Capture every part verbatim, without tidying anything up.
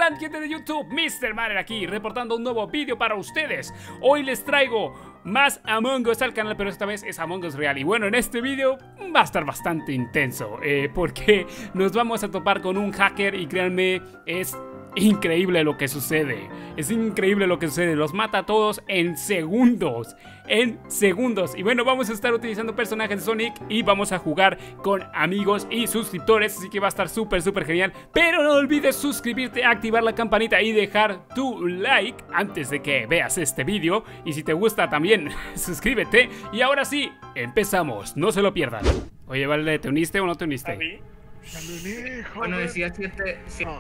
están, gente de YouTube? mister Marer aquí, reportando un nuevo vídeo para ustedes. Hoy les traigo más Among Us al canal, pero esta vez es Among Us Real. Y bueno, en este vídeo va a estar bastante intenso, eh, porque nos vamos a topar con un hacker y créanme, es increíble lo que sucede. Es increíble lo que sucede. Los mata a todos en segundos. En segundos. Y bueno, vamos a estar utilizando personajes de Sonic y vamos a jugar con amigos y suscriptores. Así que va a estar súper, súper genial. Pero no olvides suscribirte, activar la campanita y dejar tu like antes de que veas este vídeo. Y si te gusta también, suscríbete. Y ahora sí, empezamos. No se lo pierdan. Oye, Vale, ¿te uniste o no te uniste? ¿A mí? Bueno, decía siete...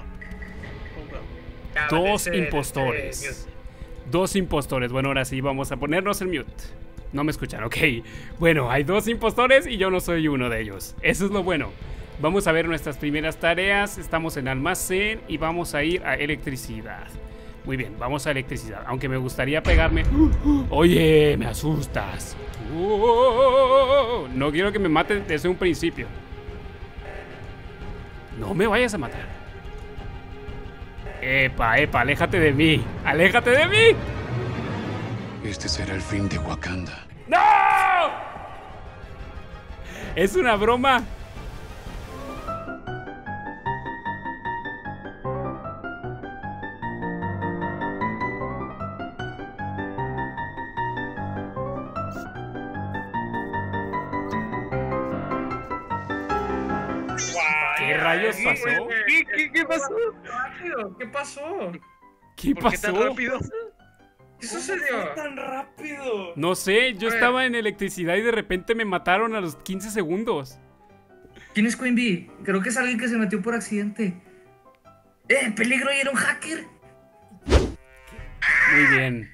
Dos impostores. Dos impostores. Bueno, ahora sí, vamos a ponernos en mute. No me escuchan, ok. Bueno, hay dos impostores y yo no soy uno de ellos. Eso es lo bueno. Vamos a ver nuestras primeras tareas. Estamos en almacén y vamos a ir a electricidad. Muy bien, vamos a electricidad. Aunque me gustaría pegarme... Oye, me asustas. No quiero que me maten desde un principio. No me vayas a matar. Epa, epa, aléjate de mí. ¡Aléjate de mí! Este será el fin de Wakanda. ¡No! Es una broma. ¿Qué rayos pasó? ¿Qué, qué, qué pasó? ¿Qué pasó? ¿Qué ¿Por qué pasó? tan rápido? ¿Qué sucedió? tan rápido? No sé, yo A ver. estaba en electricidad y de repente me mataron a los quince segundos. ¿Quién es Queen Bee? Creo que es alguien que se metió por accidente. ¡Eh, peligro! ¿Y era un hacker? Muy bien.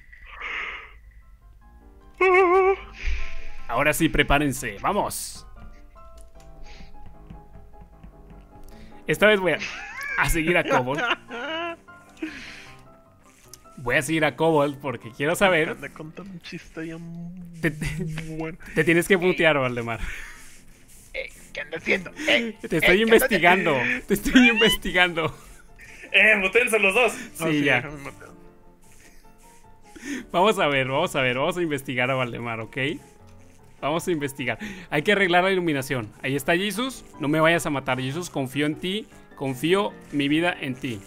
Ahora sí, prepárense, vamos. Esta vez voy a, a seguir a Cobalt. Voy a seguir a Cobalt porque quiero saber. Anda contando un chiste bien Te, te- bueno. te tienes que mutear, Valdemar. Eh, ¿Qué anda haciendo? Eh, Te estoy eh, investigando. Te estoy investigando. Eh, mutense los dos. Sí, ya. déjame matar. Vamos a ver, vamos a ver. Vamos a investigar a Valdemar, ¿ok? Vamos a investigar. Hay que arreglar la iluminación. Ahí está Jesus. No me vayas a matar, Jesus. Confío en ti. Confío mi vida en ti.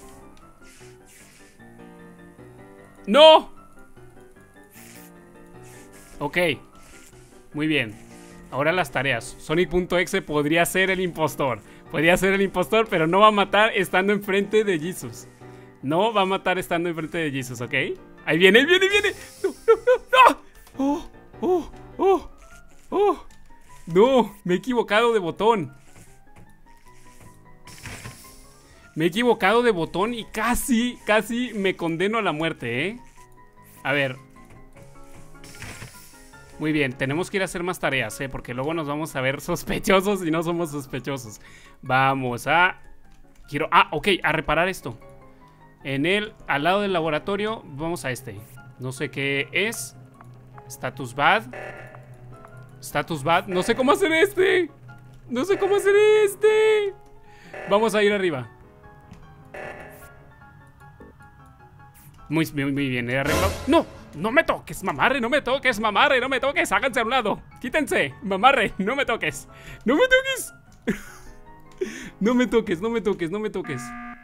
¡No! Ok. Muy bien. Ahora las tareas. Sonic.exe podría ser el impostor. Podría ser el impostor, pero no va a matar estando enfrente de Jesus. No va a matar estando enfrente de Jesus, ¿ok? Ahí viene, ahí viene, ahí viene. ¡No, no, no! ¡No! ¡Oh! ¡Oh! ¡Oh! ¡Oh! ¡No! Me he equivocado de botón. Me he equivocado de botón y casi, casi me condeno a la muerte, ¿eh? A ver. Muy bien, tenemos que ir a hacer más tareas, ¿eh? Porque luego nos vamos a ver sospechosos y no somos sospechosos. Vamos a... Quiero... Ah, ok, a reparar esto. En el... Al lado del laboratorio, vamos a este. No sé qué es. Status bad. Status bad. No sé cómo hacer este. No sé cómo hacer este. Vamos a ir arriba. Muy, muy, muy bien, he arreglado. ¡No! ¡No me toques, mamarre! ¡No me toques, mamarre! ¡No me toques! ¡Háganse a un lado! ¡Quítense! ¡Mamarre! ¡No me toques! ¡No me toques! No me toques, no me toques, no me toques.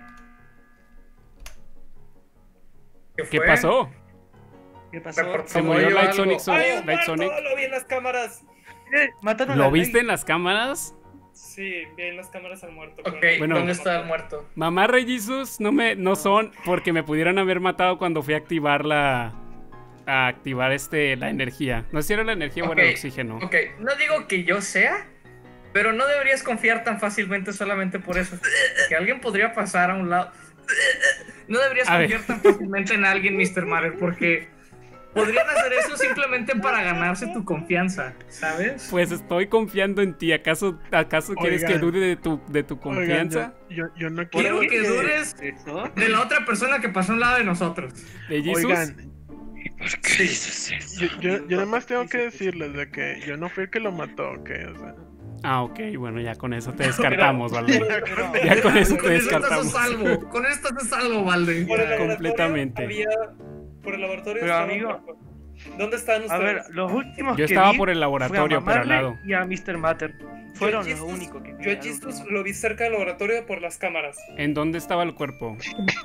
¿Qué fue? pasó? ¿Qué pasó? Se murió Oye, Light algo. Sonic. Son- ¡Ay, un Light muerto! Sonic. Lo vi en las cámaras. Eh, mataron ¿Lo al viste rey. en las cámaras? Sí, vi en las cámaras al muerto. Ok, pero no- Bueno. ¿dónde está el muerto? Mamá Jesus no me no son porque me pudieron haber matado cuando fui a activar la a activar este la energía. No sé si era la energía o era el Ok, oxígeno. Ok, no digo que yo sea, pero no deberías confiar tan fácilmente solamente por eso. Que alguien podría pasar a un lado. No deberías A ver. confiar tan fácilmente en alguien, mister Marer, porque podrían hacer eso simplemente para ganarse tu confianza, ¿sabes? Pues estoy confiando en ti. ¿Acaso acaso quieres que Oigan. dude de tu de tu Oigan, confianza? yo, yo, yo no Quiero quiero que dudes ¿Eso? de la otra persona que pasó a un lado de nosotros. ¿De Jesus? Oigan, ¿Por qué dices eso? yo, yo, yo nada más tengo que decirles de que yo no fui el que lo mató, ¿ok? O sea, Ah, ok, bueno, ya con eso te descartamos, Valde. Pero- Ya con eso te Con esto estás a descartamos. salvo. Con esto estás a salvo, Valde. Por el laboratorio Completamente. había- por el laboratorio Pero, estaba amigo, un cuerpo. ¿Dónde están ustedes? A ver, los últimos Yo que estaba vi por el fue a laboratorio, pero al Mamarle lado. y a mister Matter. Fueron Yo a los Jesus- únicos que vi. Yo a al Jesus último. lo vi cerca del laboratorio por las cámaras. ¿En dónde estaba el cuerpo?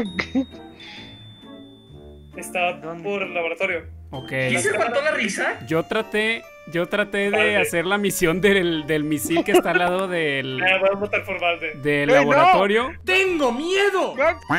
Estaba ¿Dónde? por el laboratorio. Ok. ¿Quién se faltó la risa? Yo traté, yo traté de Vale. hacer la misión del, del misil que está al lado del, Eh, voy a votar por Valde. del ¡Ey, no! laboratorio. ¡Tengo miedo!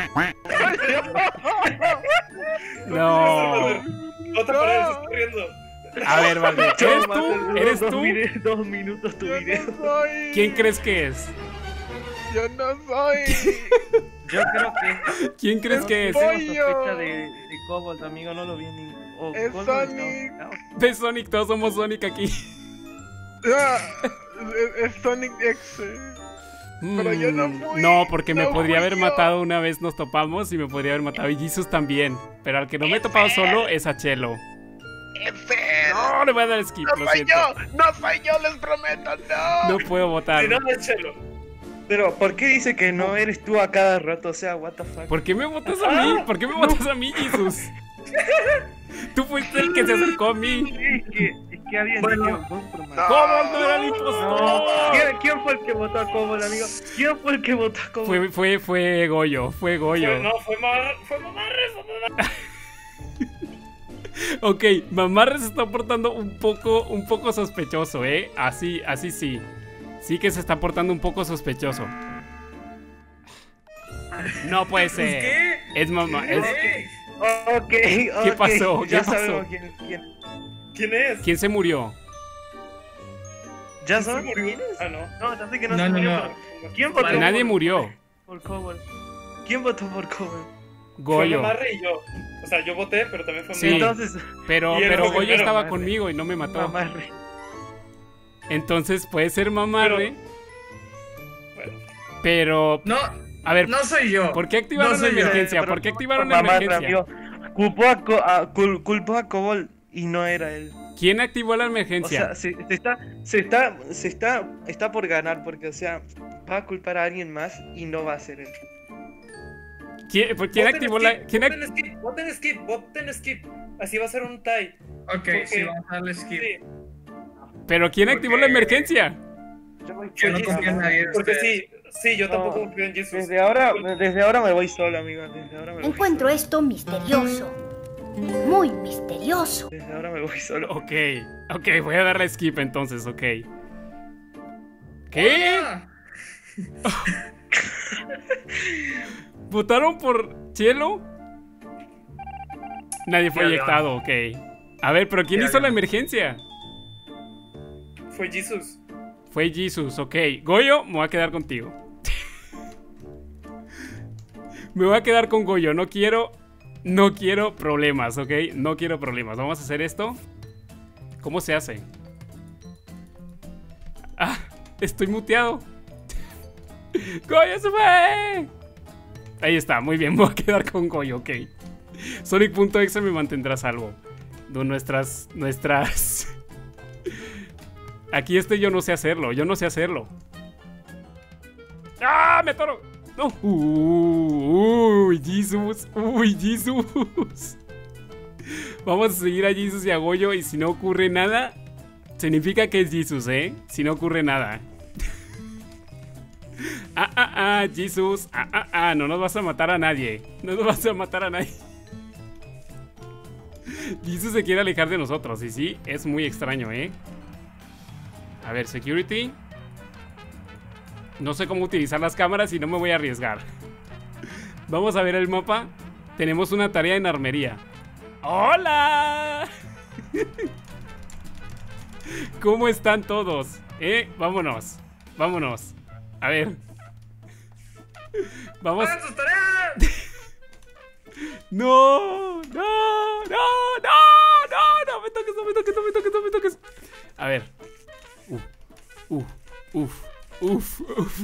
No. Vota por él, se está riendo. A ver, Valde, ¿eres Matter, tú? duró ¿Eres dos tú? vide- Dos minutos tu Yo video. no soy. ¿Quién crees que es? Yo no soy. Yo creo que. ¿Quién crees que es? Soy Tengo yo. sospecha de, de Cobalt, amigo, no lo vi en ningún. Oh, Es Cobalt Sonic. estaba- De Sonic, todos somos Sonic aquí. Ah, es, es Sonic X. Pero yo no Mm, fui, No, porque me no podría fui haber yo. matado una vez, nos topamos y me podría haber matado. Y Jesus también. Pero al que no me he topado solo es a Chelo. F. No, le voy a dar skip, No lo soy siento. yo. No soy yo, les prometo. No. No puedo votar. Si no, es Chelo. Pero, ¿por qué dice que no eres tú a cada rato? O sea, what the fuck. ¿Por qué me votas a mí? ¿Por qué me votas a mí, Jesus? Tú fuiste el que se acercó a mí. Sí, es que, es que alguien Bueno. dijo Ghostbusters. No. ¿Cómo no era el impostor? No. ¿Quién, quién fue el que votó a Cobalt, amigo? ¿Quién fue el que votó a Cobalt? Fue, fue, fue Goyo, fue Goyo. Fue- no, fue Mar, fue Mamarre, fue Mamarre. Ok, Mamarre se está portando un poco, un poco sospechoso, ¿eh? Así, así sí. Sí que se está portando un poco sospechoso. No puede ser. ¿Qué? Es mamá. Es... ¿Qué? Ok, ok. ¿Qué pasó? Ya ¿Qué pasó? sabemos quién es quién. ¿Quién es? ¿Quién se murió? ¿Ya ¿Se sabes murió? quién es? Ah, no. No, ya sé que no, No, se no, murió. no. pero- ¿Quién votó Vale. Nadie por- murió. por Cobalt? ¿Quién votó por Cobalt? Fue Goyo. Mamarre y yo. O sea, yo voté, pero también fue Sí. Mamarre. Entonces, Pero, Y él pero fue Goyo primero, estaba madre. conmigo y no me mató. Mamarre. Entonces puede ser Mamarre. Bueno, Pero, No, a ver, no soy yo. ¿por qué activaron No la soy yo. emergencia? Pero ¿Por qué no activaron por la Mamarre, emergencia? amigo. Culpó a, Co- a- cul- culpó a Cobalt y no era él. ¿Quién activó la O emergencia? sea, se, se está, se está, se está, está por ganar porque, o sea, va a culpar a alguien más y no va a ser él. ¿Quién, por- ¿quién voten activó skip, la...? ¿Quién ac- voten skip, voten skip, voten skip. Así va a ser un tie. Ok, Porque- sí, vamos a darle skip. Sí, ¿Pero quién activó la Porque- emergencia? Yo no confío en nadie de porque ustedes. sí, sí, yo No, tampoco confío en Jesus. Desde ahora, desde ahora me voy solo, amigo. Desde ahora me voy Encuentro solo. esto misterioso. Muy misterioso. Desde ahora me voy solo. Ok, ok, voy a darle skip entonces, ok. ¿Qué? Hola. ¿Votaron por Cielo? Nadie fue Ya, eyectado, ok. A ver, pero ¿quién Ya, hizo ya. la emergencia? Fue Jesus. Fue Jesus, ok. Goyo, me voy a quedar contigo. Me voy a quedar con Goyo, no quiero... No quiero problemas, ok. No quiero problemas. Vamos a hacer esto. ¿Cómo se hace? Ah, estoy muteado. ¡Goyo se fue! Ahí está, muy bien, me voy a quedar con Goyo, ok. Sonic.exe me mantendrá a salvo. De nuestras... Nuestras... Aquí este yo no sé hacerlo, yo no sé hacerlo. ¡Ah! ¡Me atoro! No. Uy, Jesus. Uy, Jesus. Vamos a seguir a Jesus y a Goyo. Y si no ocurre nada, significa que es Jesus, ¿eh? Si no ocurre nada. Ah, ah, ah, Jesus. Ah, ah, ah. No nos vas a matar a nadie. No nos vas a matar a nadie. Jesus se quiere alejar de nosotros. Y sí, es muy extraño, ¿eh? A ver, security. No sé cómo utilizar las cámaras y no me voy a arriesgar. Vamos a ver el mapa. Tenemos una tarea en armería. ¡Hola! ¿Cómo están todos? ¿Eh? Vámonos. Vámonos. A ver. Vamos. ¡Hagan sus tareas! No, no, no, no, no, no me toques, no me toques, no me toques, no me toques. A ver. Uf, uf, uf. Uf, uf.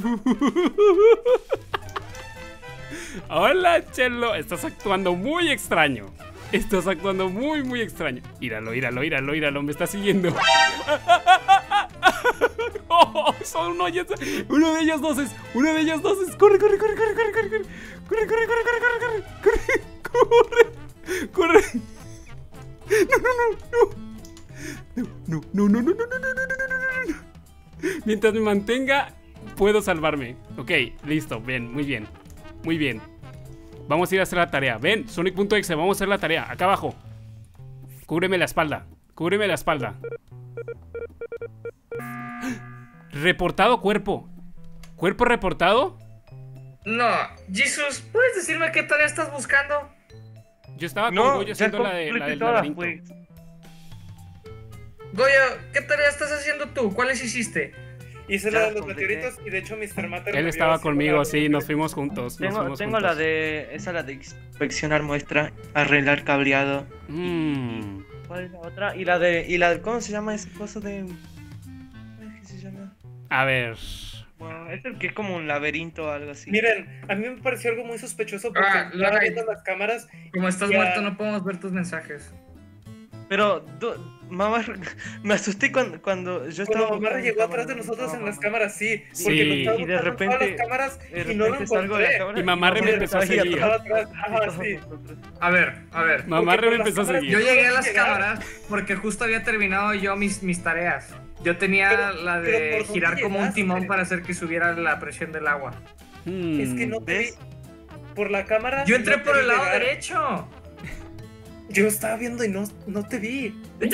Hola, Chelo. Estás actuando muy extraño. Estás actuando muy, muy extraño. Íralo, íralo, íralo, íralo. Me está siguiendo. No, son uno, ya- uno de ellos dos es, uno de ellos dos es. Corre, corre, corre, corre, corre, corre, corre, corre, corre, corre, corre, corre, corre, corre, corre. No, no, no, no, no, no, no, no, no, no, no, no, no, no, no. Mientras me mantenga, puedo salvarme. Ok, listo, bien, muy bien, muy bien. Vamos a ir a hacer la tarea. Ven, Sonic.exe, vamos a hacer la tarea. Acá abajo. Cúbreme la espalda. Cúbreme la espalda. Reportado cuerpo. ¿Cuerpo reportado? No, Jesus, ¿puedes decirme qué tarea estás buscando? Yo estaba con No, Goyo ya haciendo la, de, la completé del todas, laberinto. pues. Goyo, ¿qué tarea estás haciendo tú? ¿Cuáles hiciste? Hice Ya la de los completé. meteoritos y de hecho mister Matter me Él vio estaba así conmigo, con la- sí, nos fuimos juntos. Nos Tengo, fuimos tengo juntos. la de. Esa la de inspeccionar muestra, arreglar cableado. Mm. ¿Cuál es la otra? Y la de. Y la de ¿cómo se llama ese coso de. ¿Cómo es que se llama? A ver. Bueno, es el que es como un laberinto o algo así. Miren, a mí me pareció algo muy sospechoso porque Ah, estaba la- viendo las cámaras. Como estás Ya. muerto, no podemos ver tus mensajes. Pero, du- mamá, me asusté cuando, cuando yo estaba. Cuando Mamá buscando llegó la atrás de cámara, nosotros no, en las mamá. cámaras, sí. Sí. Porque nos estaba Y de buscando en repente- todas las cámaras De y no lo repente salgo de la encontré. cámara Y Mamarre me mamá empezó a estaba ahí seguir. atrás. Estaba atrás, ajá, Y todos sí. nosotros. A ver, a ver. Mamarre por me las empezó a cámaras- seguir. Yo llegué a las Llegar. cámaras porque justo había terminado yo mis, mis tareas. Yo tenía Pero- la pero de ¿por dónde girar como un llegaste? timón para hacer que subiera la presión del agua. Mm. Es que no te vi. ¿Ves? Por la cámara. Yo entré no te por vi el lado llegar. derecho. Yo estaba viendo y no, no te vi.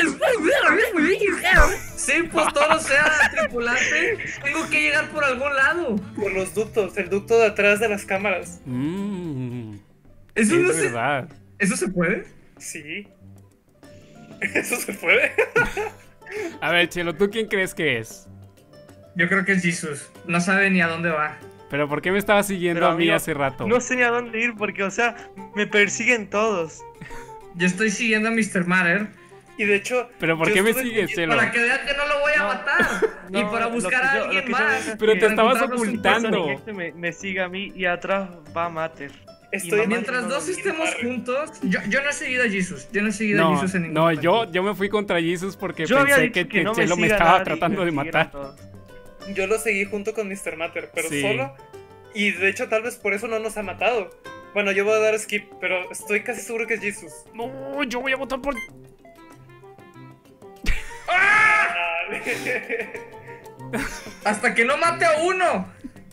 Sí, pues todo sea tripulante. Tengo que llegar por algún lado. Por los ductos, el ducto de atrás de las cámaras. Mm. Eso no Es se... verdad. ¿Eso se puede? Sí. ¿Eso se puede? A ver, Chelo, ¿tú quién crees que es? Yo creo que es Jesus. No sabe ni a dónde va. ¿Pero por qué me estaba siguiendo Pero, a mí amigo, hace rato? No sé ni a dónde ir porque, o sea, me persiguen todos. Yo estoy siguiendo a mister Matter Y de hecho. ¿Pero por yo qué me estuve sigues, siguiendo- Chelo? para que vean que no lo voy a No. matar. y No, para lo buscar que a yo- lo alguien que yo más. veo es Pero que te estabas encontrarlos en ocultando. Sonic Este me, me sigue a mí y atrás va Mater. Estoy mamá- en- Mientras dos estemos juntos, yo, yo no he seguido a Jesus. Yo no he seguido a No, Jesus en ningún no, momento. yo, yo me fui contra Jesus porque Yo había pensé dicho que, que, no Chelo me siga estaba nadie, tratando me de siguieran matar. todos. Yo lo seguí junto con mister Matter, pero Sí. solo. Y de hecho, tal vez por eso no nos ha matado. Bueno, yo voy a dar skip, pero estoy casi seguro que es Jesus. No, yo voy a votar por... Hasta que no mate a uno.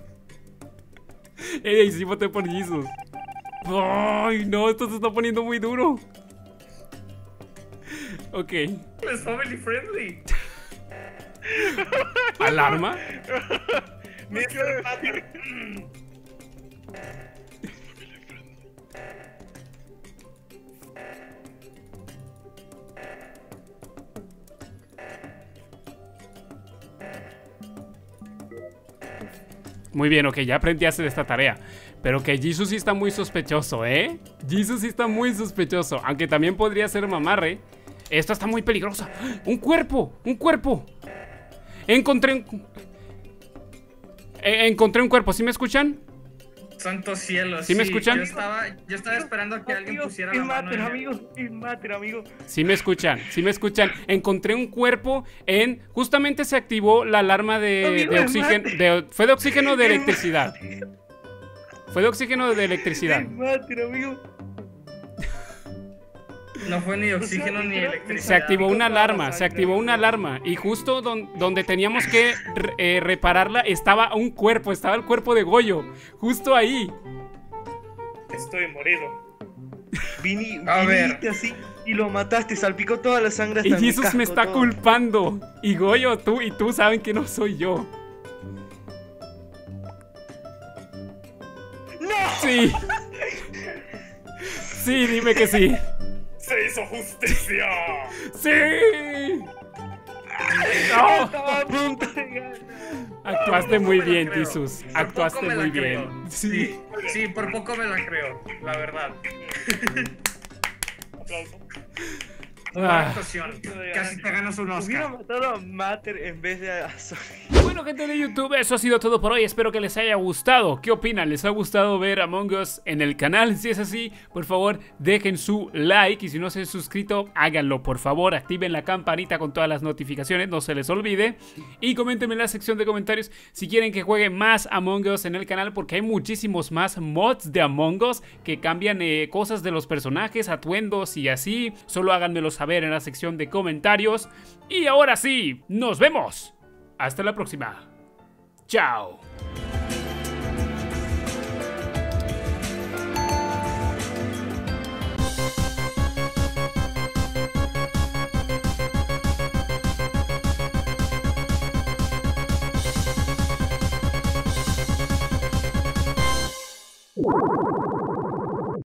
Ey, sí voté por Jesus. Ay, no, esto se está poniendo muy duro. Ok. Es family friendly. ¿Alarma? mister Matter. Muy bien, ok, ya aprendí a hacer esta tarea. Pero que Jesus sí está muy sospechoso, ¿eh? Jesus sí está muy sospechoso. Aunque también podría ser Mamarre. Esto está muy peligroso. ¡Un cuerpo! ¡Un cuerpo! Encontré un... Eh, encontré un cuerpo, ¿sí me escuchan? Santo cielo. ¿Sí me escuchan? Yo estaba, yo estaba esperando a que alguien Amigo, pusiera es la mano. Mater, en- amigo. Es Mater, amigo. Sí me escuchan, sí me escuchan. Encontré un cuerpo en... Justamente se activó la alarma de, Amigo, de es oxígeno... Mater. de- ¿Fue de oxígeno o de Es electricidad? Fue de oxígeno o de electricidad. Es Mater, amigo. No fue ni oxígeno O sea, ni literal, electricidad. Se activó una toda la alarma, se sangre, activó una amigo. alarma. Y justo don- donde teníamos que re- eh, repararla estaba un cuerpo, estaba el cuerpo de Goyo. Justo ahí. Estoy morido. Vini, A ver. viniste así y lo mataste, salpicó toda la sangre hasta Y mi Jesus me casco, está todo. culpando. Y Goyo, tú y tú saben que no soy yo. ¡No! Sí. Sí, dime que sí. ¡Se hizo justicia! ¡Sí! No. Estaba a punto de ganar. Actuaste Por muy poco me la bien, creo. Jesus. Por Actuaste poco me la muy creo. bien. Sí, Sí. sí, por poco me la creo, la verdad. Aplauso. Buena Ah. actuación. Casi te ganas un Hubiera Oscar. matado a Mater en vez de a Sonic. Bueno, gente de YouTube, eso ha sido todo por hoy. Espero que les haya gustado. ¿Qué opinan? ¿Les ha gustado ver Among Us en el canal? Si es así, por favor, dejen su like. Y si no se han suscrito, háganlo, por favor. Activen la campanita con todas las notificaciones, no se les olvide. Y coméntenme en la sección de comentarios si quieren que juegue más Among Us en el canal, porque hay muchísimos más mods de Among Us que cambian eh, cosas de los personajes, atuendos y así. Solo háganmelo saber en la sección de comentarios. Y ahora sí, nos vemos. Hasta la próxima. Chao. You